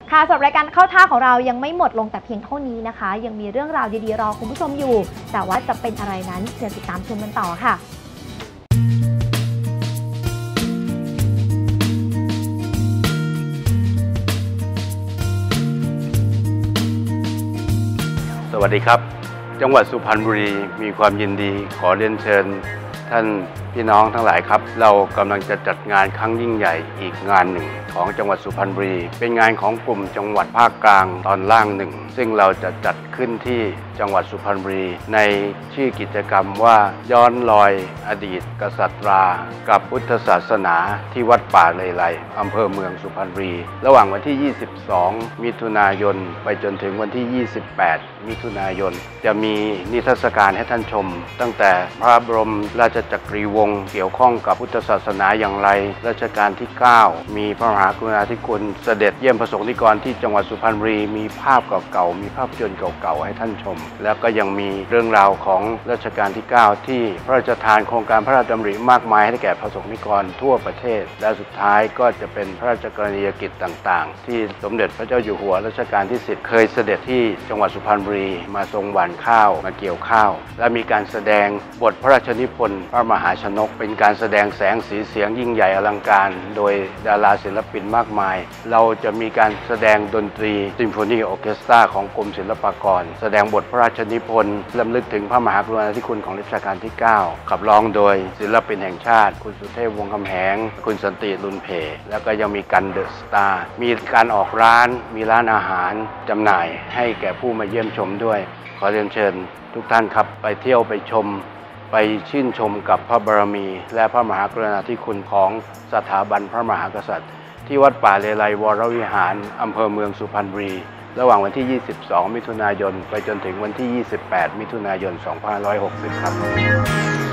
ค่ะสำหรับรายการเข้าท่าของเรายังไม่หมดลงแต่เพียงเท่านี้นะคะยังมีเรื่องราวดีๆรอคุณผู้ชมอยู่แต่ว่าจะเป็นอะไรนั้นเดี๋ยวติดตามชมกันต่อค่ะสวัสดีครับจังหวัดสุพรรณบุรีมีความยินดีขอเรียนเชิญท่านพี่น้องทั้งหลายครับเรากำลังจะจัดงานครั้งยิ่งใหญ่อีกงานหนึ่งของจังหวัดสุพรรณบุรีเป็นงานของกลุ่มจังหวัดภาคกลางตอนล่างหนึ่งซึ่งเราจะจัดขึ้นที่จังหวัดสุพรรณบุรีในชื่อกิจกรรมว่าย้อนรอยอดีตกษัตริย์กับพุทธศาสนาที่วัดป่าเลไลอำเภอเมืองสุพรรณบุรีระหว่างวันที่ 22 มิถุนายนไปจนถึงวันที่ 28 มิถุนายนจะมีนิทรรศการให้ท่านชมตั้งแต่พระบรมราชจักรีวงศ์เกี่ยวข้องกับพุทธศาสนาอย่างไรรัชกาลที่ 9 มีพระมหากรุณาธิคุณเสด็จเยี่ยมพระสงฆ์นิกรที่จังหวัดสุพรรณบุรีมีภาพเก่าๆมีภาพยนตร์เก่าๆให้ท่านชมแล้วก็ยังมีเรื่องราวของรัชกาลที่ 9 ที่พระราชทานโครงการพระราชดำริมากมายให้แก่พระสงฆ์นิกรทั่วประเทศและสุดท้ายก็จะเป็นพระราชกรณียกิจต่างๆที่สมเด็จพระเจ้าอยู่หัวรัชกาลที่ 10 เคยเสด็จที่จังหวัดสุพรรณบุรีมาทรงหว่านข้าวมาเกี่ยวข้าวและมีการแสดงบทพระราชนิพนธ์พระมหาชนกเป็นการแสดงแสงสีเสียงยิ่งใหญ่อลังการโดยดาราศิลปินมากมายเราจะมีการแสดงดนตรีซิมโฟนีออร์เคสตราของกรมศิลปากรแสดงบทพระราชนิพนธ์รำลึกถึงพระมหากรุณาธิคุณของรัชกาลที่ 9 ขับร้องโดยศิลปินแห่งชาติคุณสุเทพวงศ์คำแหงคุณสันติรุนเพแล้วก็ยังมีกันเดอะสตาร์มีการออกร้านมีร้านอาหารจำหน่ายให้แก่ผู้มาเยี่ยมชมด้วยขอเรียนเชิญทุกท่านครับไปเที่ยวไปชมไปชื่นชมกับพระบารมีและพระมหากรุณาธิคุณของสถาบันพระมหากษัตริย์ที่วัดป่าเลไลวรวิหารอำเภอเมืองสุพรรณบุรีระหว่างวันที่ 22 มิถุนายนไปจนถึงวันที่ 28 มิถุนายน 2560 ครับ